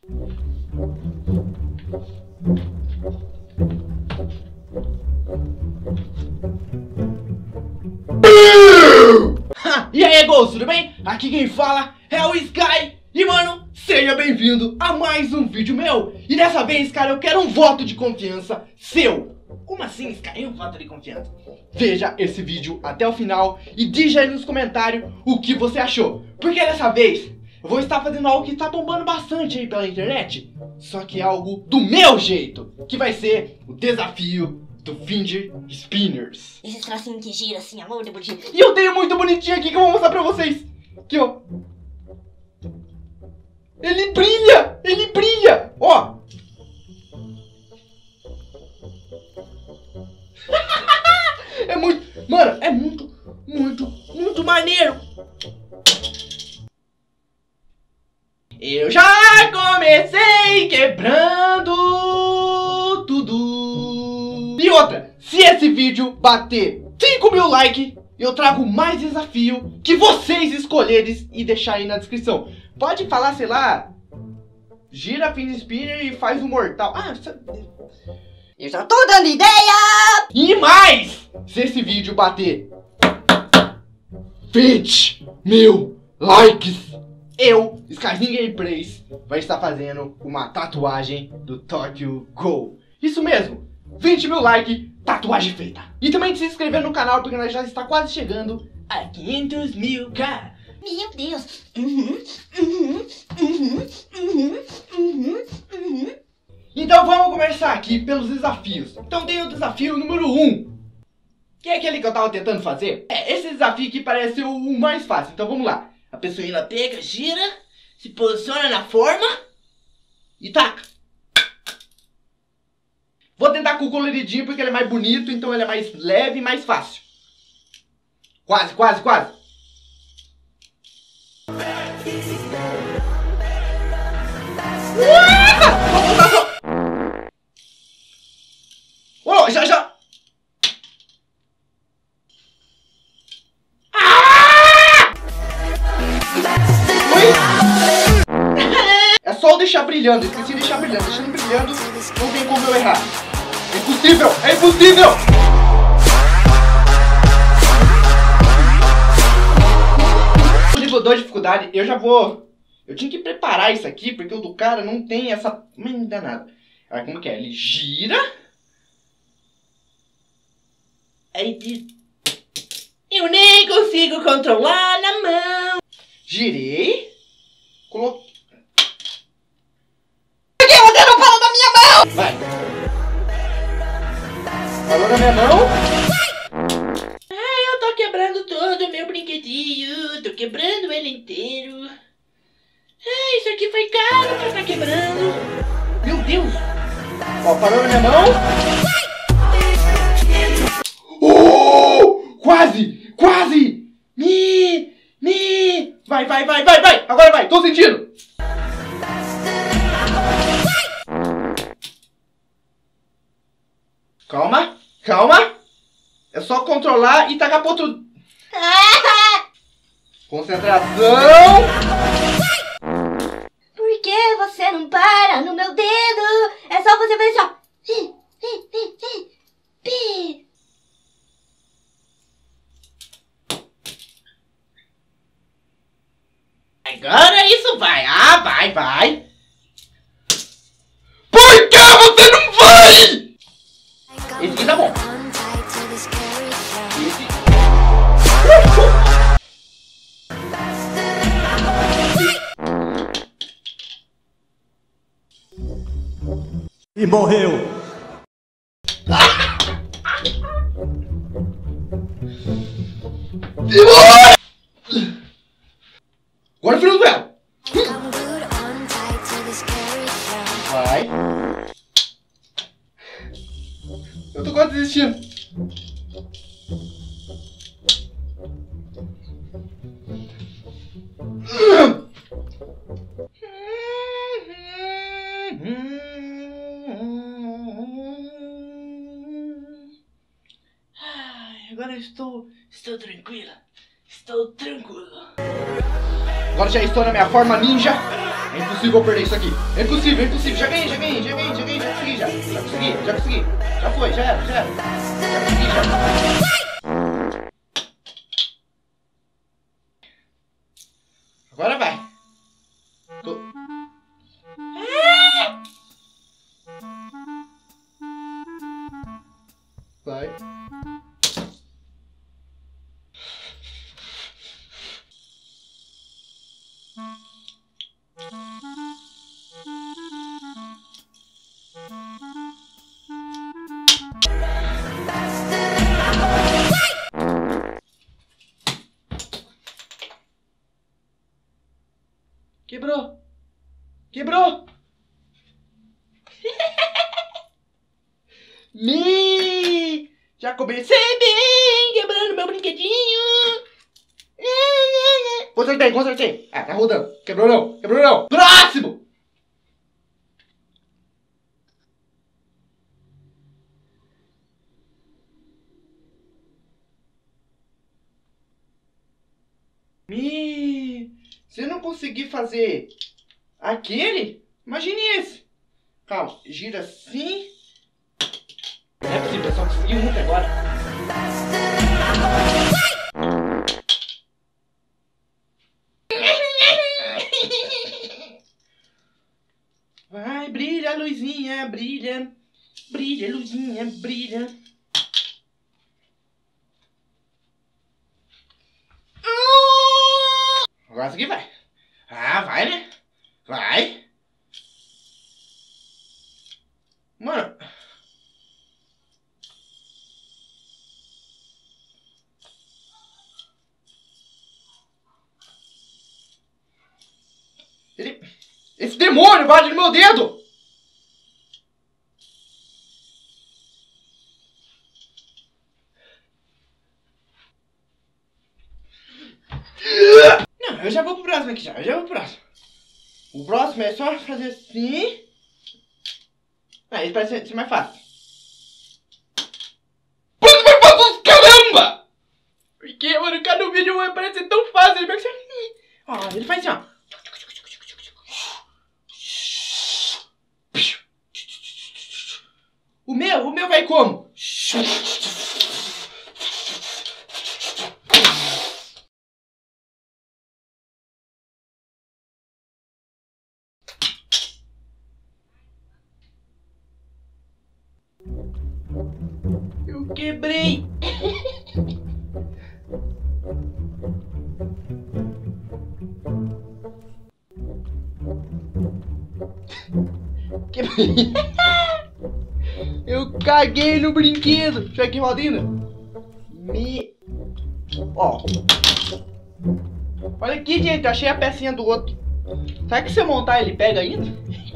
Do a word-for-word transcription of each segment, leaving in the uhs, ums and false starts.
E aí, Ghost, tudo bem? Aqui quem fala é o Sky. E mano, seja bem-vindo a mais um vídeo meu. E dessa vez, cara, eu quero um voto de confiança seu. Como assim, Sky? Um voto de confiança? Veja esse vídeo até o final e diga aí nos comentários o que você achou. Porque dessa vez eu vou estar fazendo algo que está bombando bastante aí pela internet. Só que é algo do meu jeito, que vai ser o desafio do Fidget Spinners. Esse tracinho que gira assim, amor, de bonitinho. E eu tenho muito bonitinho aqui que eu vou mostrar pra vocês. Aqui, ó. Ele brilha! Ele brilha! Ó! É muito... Mano, é muito, muito, muito maneiro! Eu já comecei quebrando tudo! E outra, se esse vídeo bater cinco mil likes, eu trago mais desafio que vocês escolherem e deixarem aí na descrição. Pode falar, sei lá, gira Fidget Spinner e faz um mortal. Ah, eu já tô dando ideia! E mais, se esse vídeo bater vinte mil likes, eu, Skyrim Gameplays, vai estar fazendo uma tatuagem do Tokyo Ghoul. Isso mesmo, vinte mil likes, tatuagem feita. E também se inscrever no canal, porque nós já está quase chegando a quinhentos mil, cara. Meu Deus. Uhum, uhum, uhum, uhum, uhum, uhum. Então vamos começar aqui pelos desafios. Então tem o desafio número um, que é aquele que eu tava tentando fazer. É, esse desafio aqui parece o, o mais fácil. Então vamos lá. A pessoa ela pega, gira, se posiciona na forma e taca. Vou tentar com o coloridinho porque ele é mais bonito, então ele é mais leve e mais fácil. Quase, quase, quase. Oh, já, já. Ah! É só eu deixar brilhando, esqueci de deixar brilhando. Deixando brilhando, não tem como eu errar. É impossível, é impossível! Nível dois de dificuldade, eu já vou... Eu tinha que preparar isso aqui, porque o do cara não tem essa... Mas não dá nada. Olha como que é, ele gira... Aí... Eu nem consigo controlar na mão. Girei... Coloquei... Por que você não fala da minha mão? Vai! Falou na minha mão? Ai, eu tô quebrando todo o meu brinquedinho. Tô quebrando ele inteiro. Ai, isso aqui foi caro pra estar quebrando. Meu Deus! Ó, parou na minha mão. Oh! Quase! Quase! Me! Me! Vai, vai, vai, vai, vai! Agora vai! Tô sentindo! Calma, calma. É só controlar e tacar pro outro. Concentração. Por que você não para no meu dedo? É só você fazer só. Agora isso vai. Ah, vai, vai. Por que você não vai? Esse aqui tá bom. Esse... E morreu. Agora final do duelo. Vai. Eu tô quase desistindo. Ai, agora eu estou, estou tranquila. Estou tranquilo. Agora já estou na minha forma ninja. É impossível perder isso aqui. É impossível, é impossível. Já ganhei, já ganhei, já ganhei, já ganhei, já consegui, já. Já consegui, já consegui. Já foi, já era, já era. Já consegui, já. Agora vai. Tô... Vai. Quebrou! Quebrou! Me! Já comecei bem, quebrando meu brinquedinho! Consertei, consertei! Ah, tá rodando! Quebrou não! Quebrou não! Próximo! Me... Se eu não conseguir fazer aquele, imagine esse. Calma, gira assim. Não é possível, eu só consegui um até agora. Vai, brilha a luzinha, brilha. Brilha, luzinha, brilha. Agora isso aqui vai. Ah, vai, né? Vai. Mano. Ele... Esse demônio bate no meu dedo! Não, eu já vou pro próximo aqui já, eu já vou pro próximo. O próximo é só fazer assim. Ah, esse parece ser mais fácil. Caramba! Porque, mano, cada vídeo vai parecer tão fácil. Ele vai ser... Ó, ele faz assim, ó. O meu, o meu vai como? Eu quebrei. Quebrei. Eu caguei no brinquedo. Deixa eu ver aqui, Rodina. Me... Ó. Olha aqui, gente. Eu achei a pecinha do outro. Será que se eu montar ele pega ainda?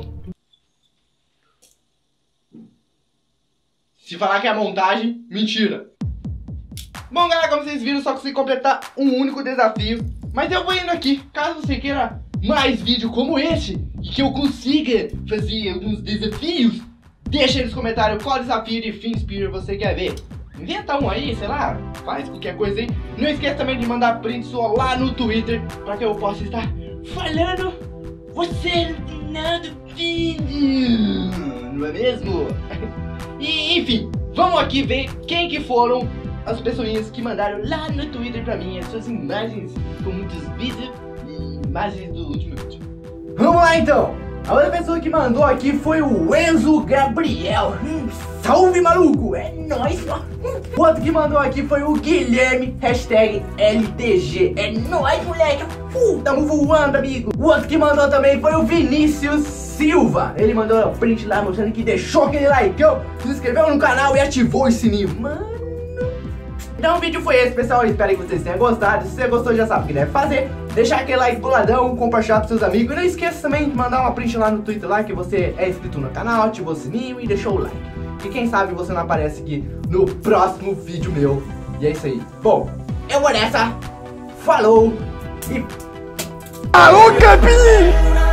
Se falar que é montagem, mentira. Bom, galera, como vocês viram, só consegui completar um único desafio. Mas eu vou indo aqui. Caso você queira mais vídeo como esse e que eu consiga fazer alguns desafios, deixa aí nos comentários qual desafio de Fin Spear você quer ver. Inventa um aí, sei lá, faz qualquer coisa aí. Não esqueça também de mandar print sua lá no Twitter, para que eu possa estar falando você no final do vídeo, não é mesmo? E enfim, vamos aqui ver quem que foram as pessoinhas que mandaram lá no Twitter pra mim as suas imagens com muitos vídeos e imagens do último vídeo. Vamos lá então! A outra pessoa que mandou aqui foi o Enzo Gabriel. Hum, salve, maluco! É nóis! Hum. O outro que mandou aqui foi o Guilherme, hashtag L T G. É nóis, moleque! Uh, tamo voando, amigo! O outro que mandou também foi o Vinícius Silva. Ele mandou um print lá mostrando que deixou aquele like, se inscreveu no canal e ativou o sininho. Mano... Então o vídeo foi esse, pessoal. Eu espero que vocês tenham gostado. Se você gostou, já sabe o que deve fazer. Deixar aquele like boladão, compartilhar pros seus amigos. E não esqueça também de mandar uma print lá no Twitter lá que você é inscrito no canal, ativou o sininho e deixou o like. E quem sabe você não aparece aqui no próximo vídeo meu. E é isso aí. Bom, eu vou nessa. Falou e... Alô, Capi!